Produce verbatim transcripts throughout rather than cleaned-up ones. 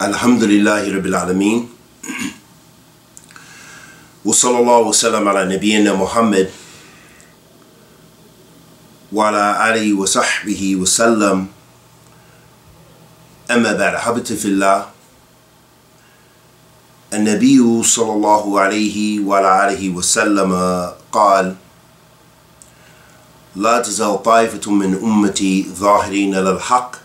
Alhamdulillahi Rabbil Alameen. Wa sallallahu wa sallam ala nabiyyina Muhammad wa ala alihi wa sahbihi wa sallam. Amma ba'd, habibti fillah. النبي صلى الله عليه وعلى آله وسلم قال: لا تزال طائفة من أمتي ظاهرين على الحق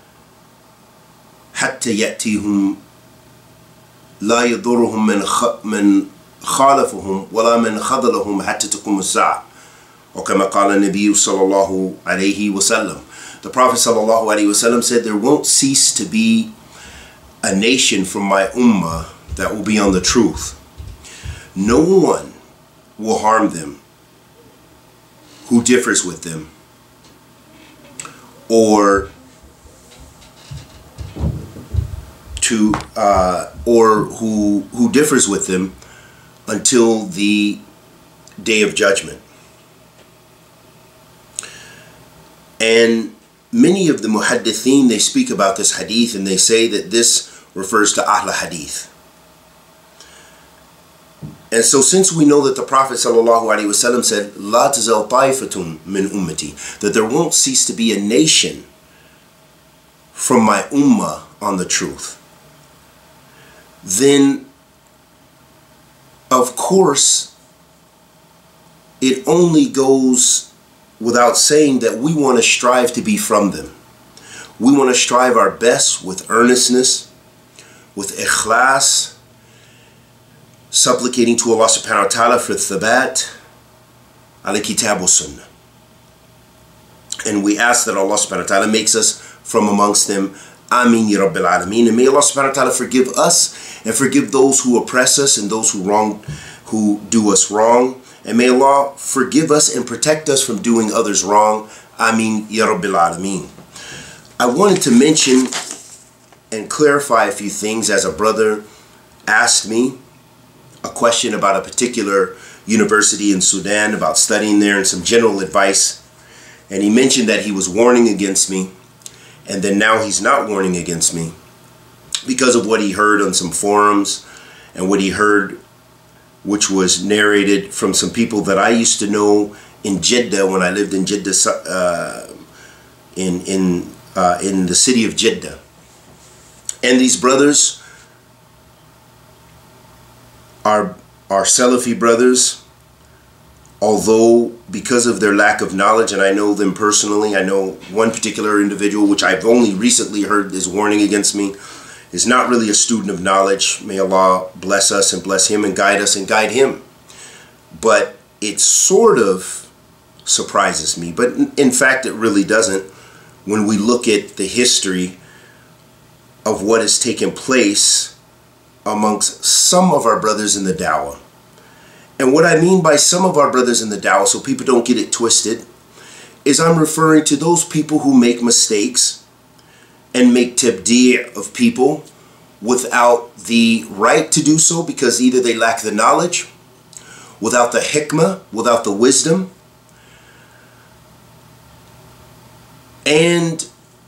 حتى يأتيهم لا يضرهم من من خالفهم ولا من خذلهم حتى تقوم الساعة. وكما قال النبي صلى الله عليه وسلم. The Prophet صلى الله عليه وسلم said, there won't cease to be a nation from my ummah that will be on the truth. No one will harm them who differs with them, or to uh, or who who differs with them until the day of judgment. And many of the muhaddithin, they speak about this hadith and they say that this refers to Ahl Hadith. And so since we know that the Prophet ﷺ said, La tazal taifatun min ummati, that there won't cease to be a nation from my ummah on the truth, then of course it only goes without saying that we want to strive to be from them. We want to strive our best with earnestness, with ikhlas, supplicating to Allah subhanahu wa ta'ala for thabat ala kitab wa sunnah. And we ask that Allah subhanahu wa ta'ala makes us from amongst them. Ameen ya Rabbil Alameen. And may Allah subhanahu wa ta'ala forgive us and forgive those who oppress us and those who wrong, who do us wrong. And may Allah forgive us and protect us from doing others wrong. Ameen ya Rabbil Alameen. I wanted to mention and clarify a few things as a brother asked me a question about a particular university in Sudan, about studying there, and some general advice. And he mentioned that he was warning against me, and then now he's not warning against me because of what he heard on some forums and what he heard, which was narrated from some people that I used to know in Jeddah when I lived in Jeddah, uh, in in uh, in the city of Jeddah. And these brothers are are Salafi brothers, although because of their lack of knowledge, and I know them personally, I know one particular individual which I've only recently heard is warning against me, is not really a student of knowledge. May Allah bless us and bless him and guide us and guide him. But it sort of surprises me, but in fact it really doesn't, when we look at the history of what has taken place amongst some of our brothers in the dawah. And what I mean by some of our brothers in the dawah, so people don't get it twisted, is I'm referring to those people who make mistakes and make tabdi' of people without the right to do so, because either they lack the knowledge, without the hikmah, without the wisdom, and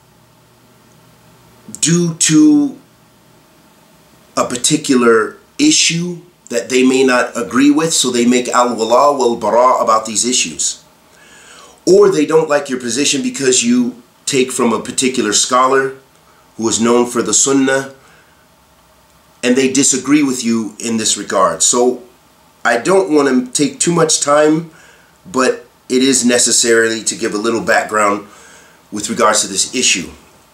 due to a particular issue that they may not agree with, so they make al-wala wal-bara about these issues. Or they don't like your position because you take from a particular scholar who is known for the Sunnah, and they disagree with you in this regard. So I don't want to take too much time, but it is necessary to give a little background with regards to this issue.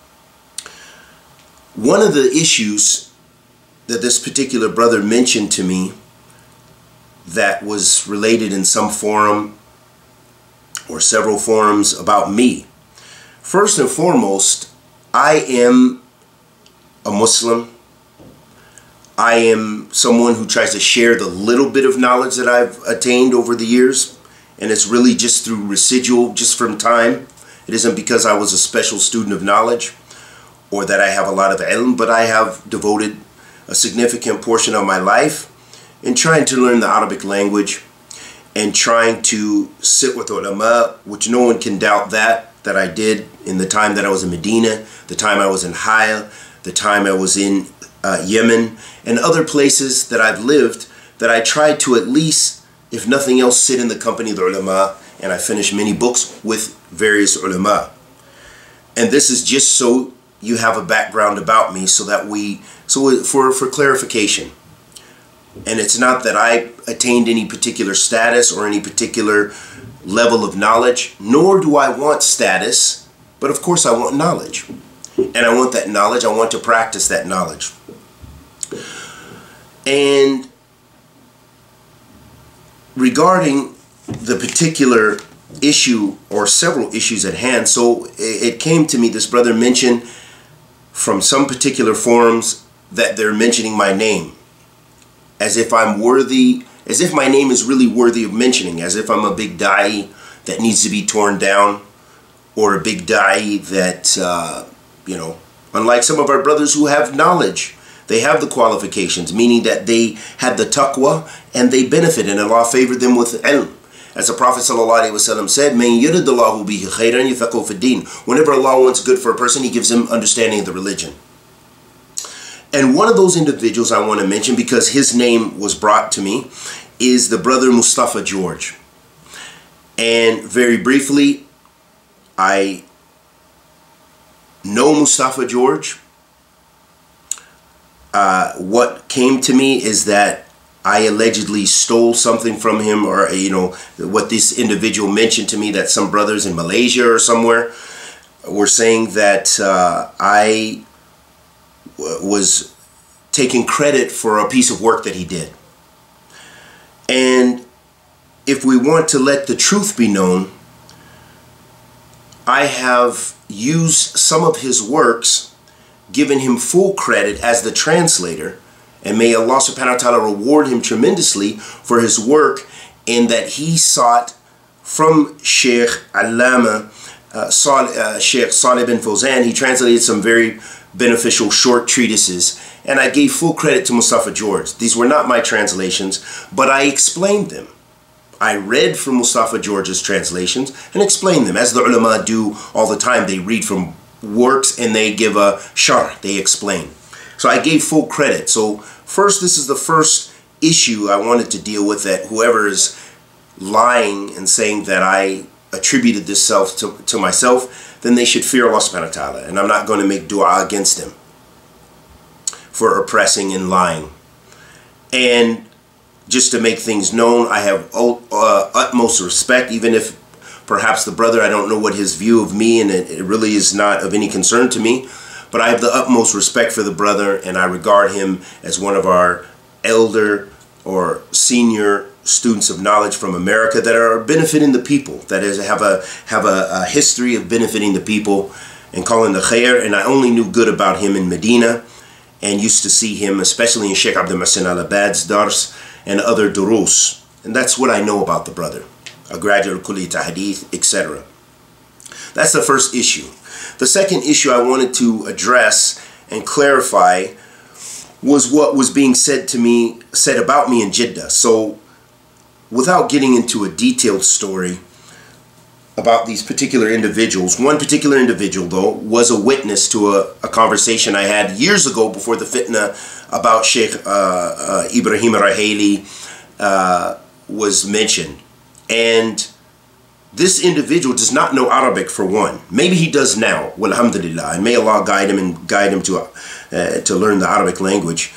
One of the issues that this particular brother mentioned to me that was related in some forum or several forums about me. First and foremost, I am a Muslim. I am someone who tries to share the little bit of knowledge that I've attained over the years, and it's really just through residual, just from time. It isn't because I was a special student of knowledge or that I have a lot of ilm, but I have devoted a significant portion of my life in trying to learn the Arabic language and trying to sit with ulama, which no one can doubt that, that I did in the time that I was in Medina, the time I was in Haya, the time I was in uh, Yemen, and other places that I've lived, that I tried to at least, if nothing else, sit in the company of the ulama, and I finished many books with various ulama. And this is just so you have a background about me, so that we, so for, for clarification. And it's not that I attained any particular status or any particular level of knowledge, nor do I want status, but of course I want knowledge. And I want that knowledge, I want to practice that knowledge. And regarding the particular issue or several issues at hand, so it came to me, this brother mentioned from some particular forums that they're mentioning my name as if I'm worthy, as if my name is really worthy of mentioning, as if I'm a big da'i that needs to be torn down, or a big da'i that, uh, you know, unlike some of our brothers who have knowledge, they have the qualifications, meaning that they had the taqwa and they benefit, and Allah favored them with ilm. As the Prophet ﷺ said, "Man yuridullahu bihi khayran yufaqihu fid-din." Whenever Allah wants good for a person, He gives him understanding of the religion. And one of those individuals I want to mention, because his name was brought to me, is the brother Mustafa George. And very briefly, I know Mustafa George. Uh, what came to me is that I allegedly stole something from him, or, you know, what this individual mentioned to me, that some brothers in Malaysia or somewhere were saying that uh, I was taking credit for a piece of work that he did. And if we want to let the truth be known, I have used some of his works, given him full credit as the translator, and may Allah subhanahu wa ta'ala reward him tremendously for his work, in that he sought from Sheikh Allama, uh, Sal uh, Sheikh Salih bin Fawzan, he translated some very beneficial short treatises, and I gave full credit to Mustafa George. These were not my translations, but I explained them. I read from Mustafa George's translations and explained them, as the ulama do all the time. They read from works and they give a sharh, they explain. So I gave full credit. So first, this is the first issue I wanted to deal with, that whoever is lying and saying that I attributed this self to, to myself, then they should fear Allah subhanahu wa ta'ala. And I'm not going to make dua against them for oppressing and lying. And just to make things known, I have uh, utmost respect, even if perhaps the brother, I don't know what his view of me, and it, it really is not of any concern to me, but I have the utmost respect for the brother, and I regard him as one of our elder or senior students of knowledge from America that are benefiting the people, that is, have a have a, a history of benefiting the people and calling the khair. And I only knew good about him in Medina, and used to see him, especially in Sheikh Abdul Muhsin Al-Abad's dars and other durus. And that's what I know about the brother, a graduate of Kulliyat Hadith, et cetera. That's the first issue. The second issue I wanted to address and clarify was what was being said to me, said about me in Jeddah. So, without getting into a detailed story about these particular individuals, one particular individual, though, was a witness to a, a conversation I had years ago before the fitna about Sheikh uh, uh, Ibrahim Raheli uh, was mentioned. And this individual does not know Arabic, for one. Maybe he does now, walhamdulillah, and may Allah guide him and guide him to, uh, to learn the Arabic language.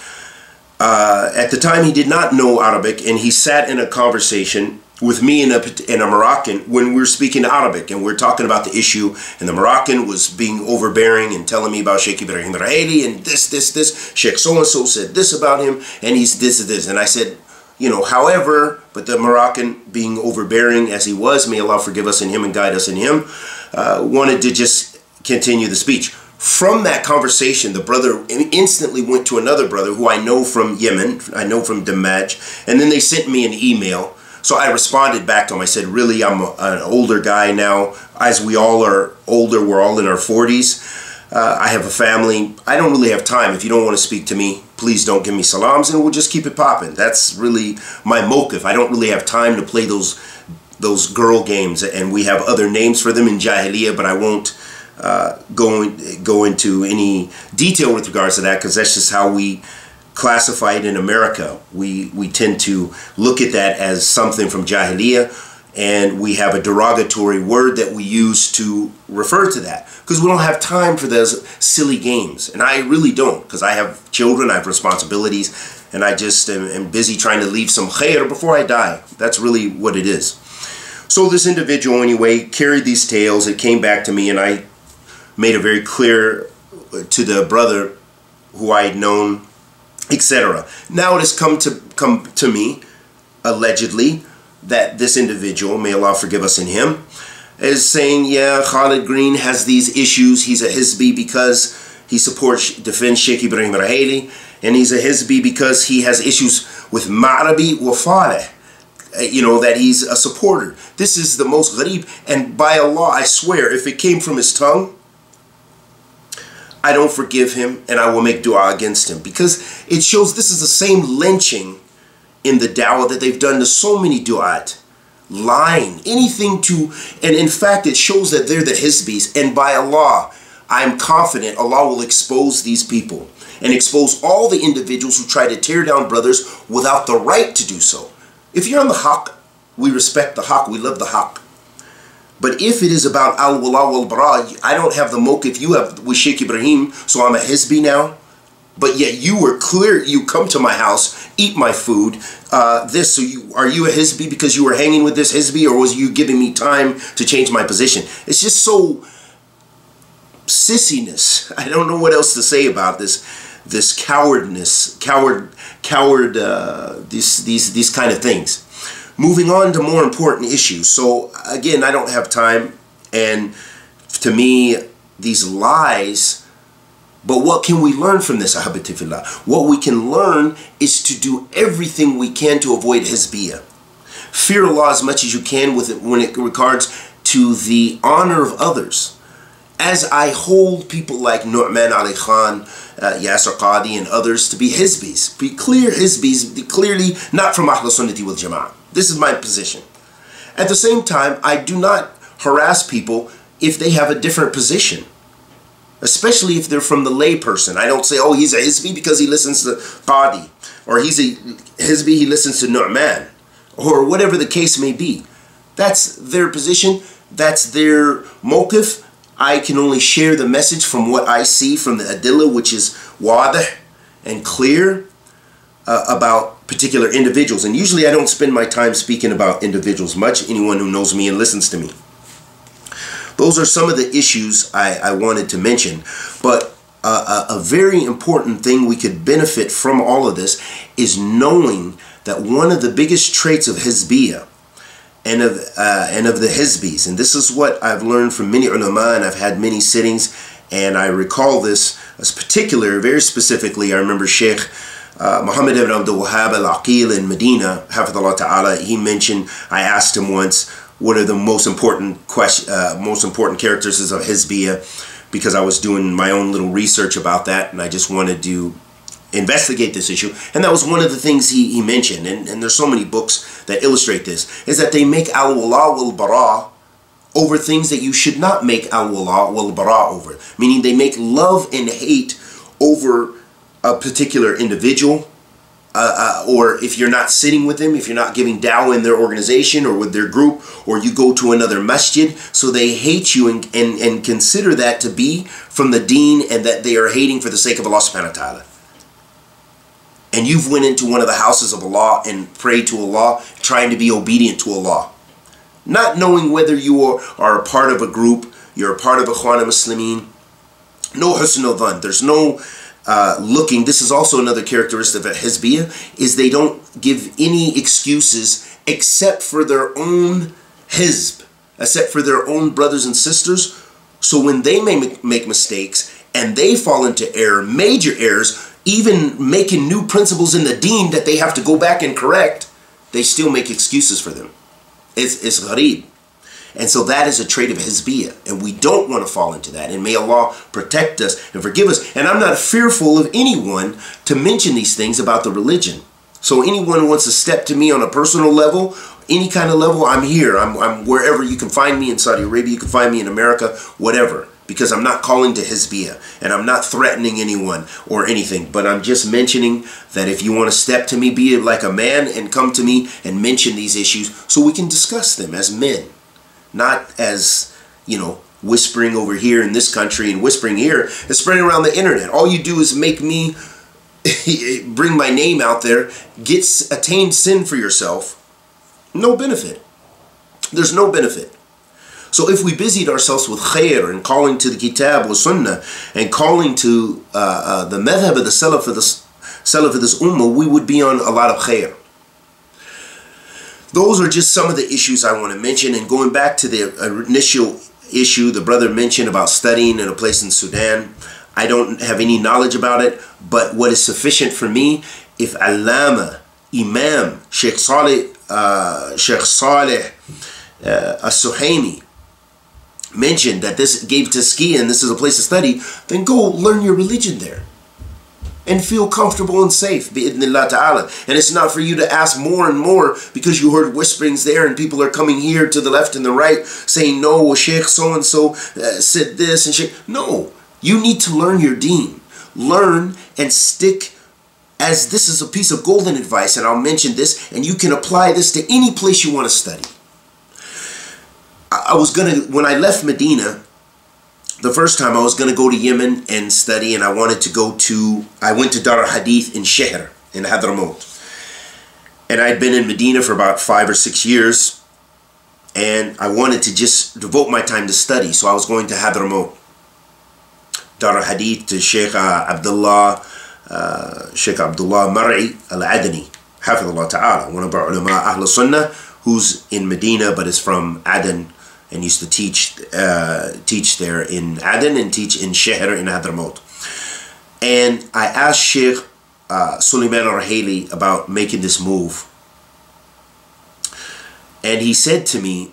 Uh, at the time, he did not know Arabic, and he sat in a conversation with me and a, and a Moroccan when we were speaking Arabic, and we we're talking about the issue, and the Moroccan was being overbearing and telling me about Sheikh Ibrahim Raheli, and this, this, this, Sheikh so-and-so said this about him, and he's this and this, and I said, you know, however, but the Moroccan, being overbearing as he was, may Allah forgive us in him and guide us in him, uh, wanted to just continue the speech. From that conversation, the brother instantly went to another brother who I know from Yemen, I know from Damaj, and then they sent me an email. So I responded back to him. I said, really, I'm a, an older guy now. As we all are older, we're all in our forties. Uh, I have a family. I don't really have time. If you don't want to speak to me, please don't give me salams, and we'll just keep it popping. That's really my mokif. I don't really have time to play those those girl games, and we have other names for them in Jahiliyyah, but I won't uh, go go, in, go into any detail with regards to that, because that's just how we classify it in America. We, we tend to look at that as something from Jahiliyyah, and we have a derogatory word that we use to refer to that, because we don't have time for those silly games. And I really don't, because I have children, I have responsibilities, and I just am, am busy trying to leave some khair before I die. That's really what it is. So this individual, anyway, carried these tales. It came back to me, and I made it very clear to the brother who I had known, et cetera. Now it has come to come to me, allegedly, that this individual, may Allah forgive us in him, is saying, yeah, Khalid Green has these issues. He's a Hizbi because he supports, defends Sheikh Ibrahim Raheli, and he's a Hizbi because he has issues with Ma'rabi wa Faleh, you know, that he's a supporter. This is the most gharib, and by Allah, I swear, if it came from his tongue, I don't forgive him, and I will make dua against him, because it shows this is the same lynching in the dawah that they've done to so many du'at, lying, anything to, and in fact it shows that they're the Hizbees, and by Allah, I'm confident Allah will expose these people, and expose all the individuals who try to tear down brothers without the right to do so. If you're on the haqq, we respect the haqq, we love the haqq. But if it is about al-wala wal-bara, I don't have the mawqif you have with Sheikh Ibrahim, so I'm a Hizbi now. But yet you were clear, you come to my house, eat my food, uh, this, so you, are you a Hizbi because you were hanging with this Hizbi, or was you giving me time to change my position? It's just so sissiness. I don't know what else to say about this, this cowardness, coward, coward, uh, these, these, these kind of things. Moving on to more important issues. So again, I don't have time, and to me, these lies. But what can we learn from this, Ahabati Fillah? What we can learn is to do everything we can to avoid Hizbiyah. Fear Allah as much as you can with it when it regards to the honor of others. As I hold people like Nu'man Ali Khan, uh, Yasir Qadi, and others to be Hizbis, be clear Hizbis, be clearly not from Ahl Sunnati wal Jama'ah. This is my position. At the same time, I do not harass people if they have a different position, especially if they're from the lay person. I don't say, oh, he's a Hizbi because he listens to Qadi, or he's a Hizbi, he listens to Nu'man, or whatever the case may be. That's their position, that's their mawqif. I can only share the message from what I see from the adillah, which is wadih and clear uh, about particular individuals. And usually I don't spend my time speaking about individuals much, anyone who knows me and listens to me. Those are some of the issues I, I wanted to mention. But uh, a, a very important thing we could benefit from all of this is knowing that one of the biggest traits of Hizbiyah and of, uh, and of the Hizbees, and this is what I've learned from many ulama, and I've had many sittings, and I recall this as particular, very specifically. I remember Sheikh uh, Muhammad ibn Abdul Wahhab al-Aqil in Medina, Hafidhullah Ta'ala, he mentioned, I asked him once, what are the most important question, uh, most important characteristics of Hizbiyah, because I was doing my own little research about that, and I just wanted to investigate this issue. And that was one of the things he, he mentioned, and, and there's so many books that illustrate this, is that they make al-wala wal-bara over things that you should not make al-wala wal-bara over. Meaning they make love and hate over a particular individual, Uh, uh, or if you're not sitting with them, if you're not giving dawah in their organization or with their group, or you go to another masjid, so they hate you and, and, and consider that to be from the deen, and that they are hating for the sake of Allah subhanahu wa ta'ala. And you've went into one of the houses of Allah and prayed to Allah, trying to be obedient to Allah, not knowing whether you are, are a part of a group, you're a part of Ikhwan al-Muslimin. No husn al-dhan. There's no Uh, looking. This is also another characteristic of Hizbiyah, is they don't give any excuses except for their own Hizb, except for their own brothers and sisters. So when they may make mistakes and they fall into error, major errors, even making new principles in the deen that they have to go back and correct, they still make excuses for them. It's, it's gharib. And so that is a trait of Hizbiyah, and we don't want to fall into that. And may Allah protect us and forgive us. And I'm not fearful of anyone to mention these things about the religion. So anyone who wants to step to me on a personal level, any kind of level, I'm here. I'm, I'm wherever. You can find me in Saudi Arabia. You can find me in America, whatever. because I'm not calling to Hizbiyah and I'm not threatening anyone or anything, but I'm just mentioning that if you want to step to me, be like a man and come to me and mention these issues so we can discuss them as men, not as, you know, whispering over here in this country and whispering here and spreading around the internet. All you do is make me bring my name out there, get attained sin for yourself. No benefit. There's no benefit. So if we busied ourselves with khair and calling to the kitab or sunnah and calling to uh, uh, the madhab of the salaf of this salaf of this ummah, we would be on a lot of khair. Those are just some of the issues I want to mention. And going back to the initial issue the brother mentioned about studying in a place in Sudan, I don't have any knowledge about it, but what is sufficient for me, if Allama, Imam, Sheikh Saleh, uh, Sheikh Saleh uh, As-Suhaimi mentioned that this gave tazkiyah and this is a place to study, then go learn your religion there and feel comfortable and safe, bi'idhnillah ta'ala. And it's not for you to ask more and more because you heard whisperings there and people are coming here to the left and the right saying, no, well, Sheikh so-and-so uh, said this and Sheikh. No, you need to learn your deen. Learn and stick, as this is a piece of golden advice, and I'll mention this, and you can apply this to any place you want to study. I was going to, when I left Medina, the first time I was going to go to Yemen and study, and I wanted to go to, I went to Dar al-Hadith in Shehr, in Hadramaut. And I'd been in Medina for about five or six years, and I wanted to just devote my time to study, so I was going to Hadramaut. Dar al-Hadith to Sheikh uh, Abdullah, uh, Sheikh Abdullah Mar'i Al-Adani, Hafidhullah Ta'ala, one of our ulama Ahl Sunnah, who's in Medina but is from Aden and used to teach uh, teach there in Aden and teach in Shehr in Hadramaut. And I asked Sheikh uh, Suleiman Al-Rahili about making this move. And he said to me,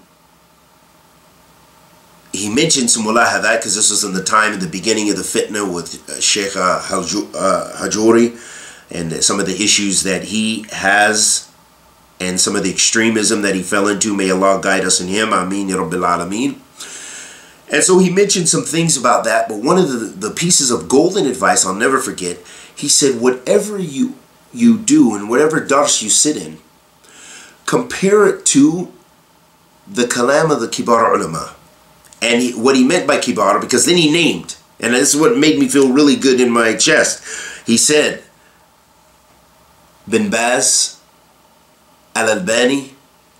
he mentioned some mulahadat, because this was in the time in the beginning of the fitna with uh, Sheikh uh, Hajuri and some of the issues that he has and some of the extremism that he fell into. May Allah guide us in him. Ameen ya Rabbil Alameen. And so he mentioned some things about that, but one of the, the pieces of golden advice I'll never forget, he said, whatever you, you do and whatever dars you sit in, compare it to the kalam of the kibar ulama. And he, what he meant by kibar, because then he named, and this is what made me feel really good in my chest. He said, Bin Baz, Al-Albani,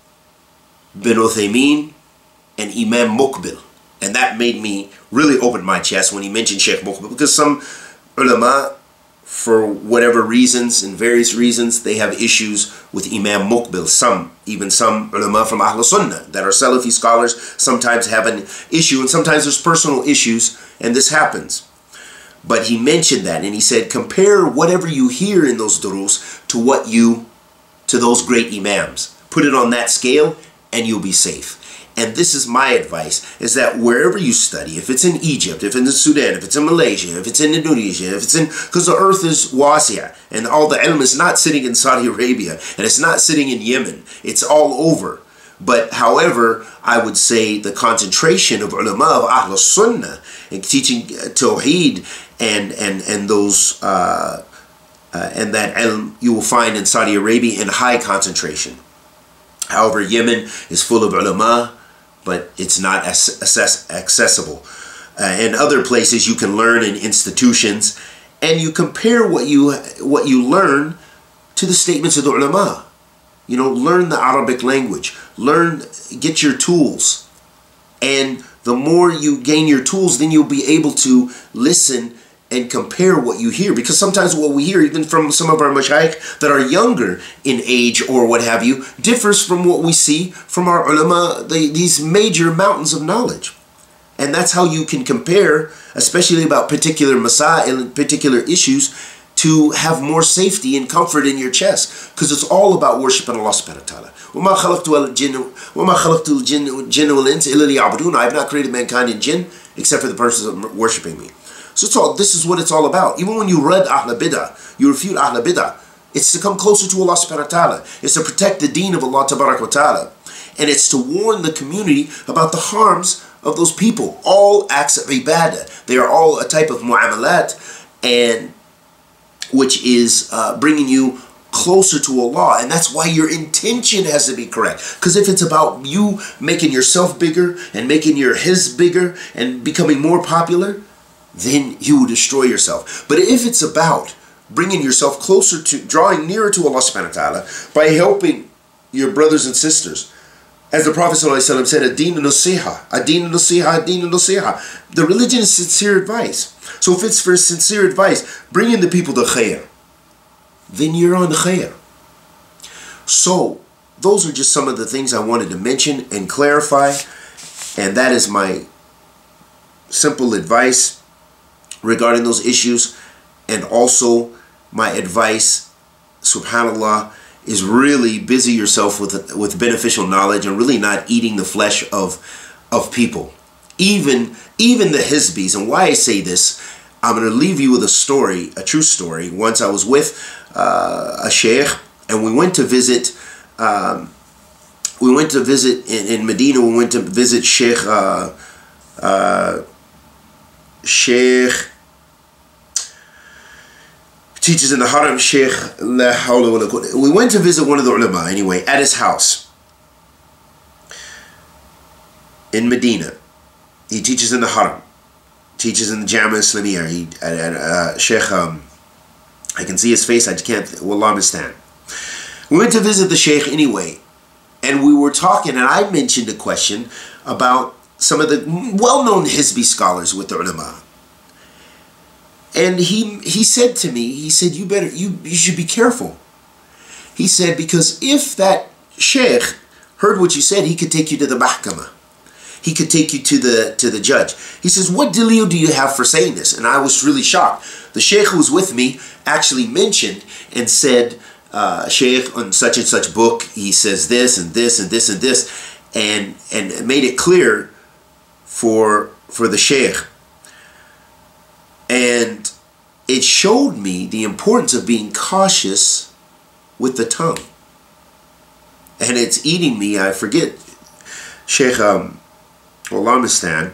Bin Uthaymin, and Imam Muqbil. And that made me really open my chest when he mentioned Sheikh Muqbil, because some ulama, for whatever reasons and various reasons, they have issues with Imam Muqbil. Some, even some ulama from Ahl Sunnah that are Salafi scholars, sometimes have an issue, and sometimes there's personal issues, and this happens. But he mentioned that, and he said, compare whatever you hear in those durus to what you, to those great imams. Put it on that scale, and you'll be safe. And this is my advice, is that wherever you study, if it's in Egypt, if it's in Sudan, if it's in Malaysia, if it's in Indonesia, if it's in, because the earth is wasi'ah, and all the ilm is not sitting in Saudi Arabia, and it's not sitting in Yemen, it's all over. But however, I would say the concentration of ulama of Ahl Sunnah and teaching Tawheed and, and, and those, uh, uh, and that ilm you will find in Saudi Arabia in high concentration. However, Yemen is full of ulama, but it's not as accessible. Uh, and other places you can learn in institutions, and you compare what you what you learn to the statements of the ulama. You know, learn the Arabic language, learn, get your tools, and the more you gain your tools, then you'll be able to listen and compare what you hear, because sometimes what we hear, even from some of our mashayikh that are younger in age or what have you, differs from what we see from our ulama, the, these major mountains of knowledge. And that's how you can compare, especially about particular masail and particular issues, to have more safety and comfort in your chest, because it's all about worshiping Allah subhanahu wa ta'ala. وَمَا خَلَقْتُ الْجِنَّ وَالْإِنسَ إِلَّا لِيَعْبُدُونَ. I have not created mankind and jinn except for the purpose of worshiping me. So it's all, this is what it's all about. Even when you read Ahl Bidah, you refute Ahl Bidah, it's to come closer to Allah subhanahu wa ta'ala. It's to protect the deen of Allah tabarak wa ta'ala. And it's to warn the community about the harms of those people. All acts of ibadah. They are all a type of mu'amalat, and which is uh, bringing you closer to Allah. And that's why your intention has to be correct. Because if it's about you making yourself bigger and making your hizb bigger and becoming more popular, then you will destroy yourself. But if it's about bringing yourself closer to, drawing nearer to Allah subhanahu wa ta'ala by helping your brothers and sisters, as the Prophet ﷺ said, ad-din nasiha, ad-din nasiha, ad-din nasiha. The religion is sincere advice. So if it's for sincere advice, bringing the people to khair, then you're on the khair. So those are just some of the things I wanted to mention and clarify. And that is my simple advice regarding those issues. And also my advice, subhanAllah, is really busy yourself with with beneficial knowledge and really not eating the flesh of of people, even even the Hizbees. And why I say this, I'm going to leave you with a story, a true story. Once I was with uh, a sheikh, and we went to visit. Um, we went to visit in, in Medina. We went to visit Sheikh uh, uh, Sheikh. Teaches in the Haram, Sheikh La Hawla wa la Quwwata. We went to visit one of the ulama anyway at his house in Medina. He teaches in the Haram, teaches in the Jama Islamiyah. He, uh, uh, Sheikh, um, I can see his face. I can't. Wallah understand. We went to visit the Sheikh anyway, and we were talking, and I mentioned a question about some of the well-known Hizbi scholars with the ulama. And he he said to me, he said, you better, you, you should be careful. He said, because if that sheikh heard what you said, he could take you to the mahkamah. He could take you to the to the judge. He says, what dalil do you have for saying this? And I was really shocked. The sheikh who was with me actually mentioned and said, uh, sheikh, on such and such book, he says this and this and this and this, and and made it clear for for the sheikh. And it showed me the importance of being cautious with the tongue. And it's eating me, I forget. Sheikh um, Al-Albani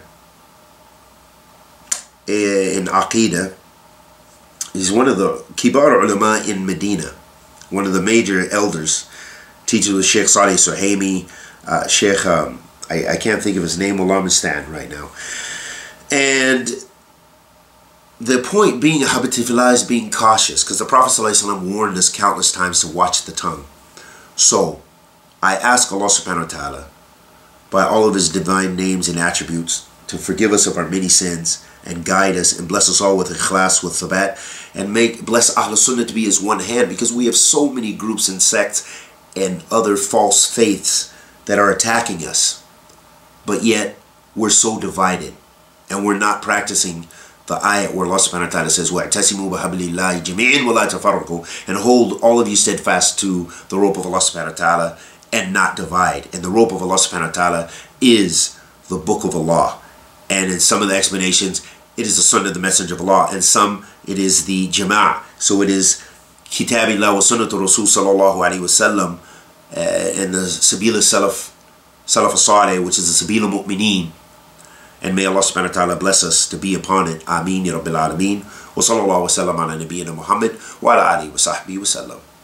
in Aqidah, he's one of the kibar ulama in Medina, one of the major elders. Teacher was Sheikh Salih Suhaimi, uh, Sheikh, um, I, I can't think of his name, Al-Albani right now. And the point being, habitifillah, is being cautious, because the Prophet ﷺ warned us countless times to watch the tongue. So I ask Allah subhanahu wa ta'ala, by all of his divine names and attributes, to forgive us of our many sins and guide us and bless us all with ikhlas, with thabat, and make bless Ahl Sunnah to be as one hand, because we have so many groups and sects and other false faiths that are attacking us, but yet we're so divided and we're not practicing the ayat where Allah subhanahu wa ta'ala says, وَاعْتَسِمُوا بِحَبْلِ اللَّهِ جَمِيعًا وَلَا تَفَرَّقُوا, and hold all of you steadfast to the rope of Allah subhanahu wa ta'ala and not divide. And the rope of Allah subhanahu wa ta'ala is the book of Allah. And in some of the explanations, it is the sunnah of the messenger of Allah, and some it is the jama'ah. So it is kitabillah wa sunnatu rasul sallallahu alayhi wa sallam, uh, and the sabil salaf salaf as-salih, which is the sabil al-mu'mineen. And may Allah subhanahu wa ta'ala bless us to be upon it. Ameen ya Rabbil Alameen. Wa sallallahu wa sallam ala nabiyyina Muhammad wa ala alihi wa sahbihi wa sallam.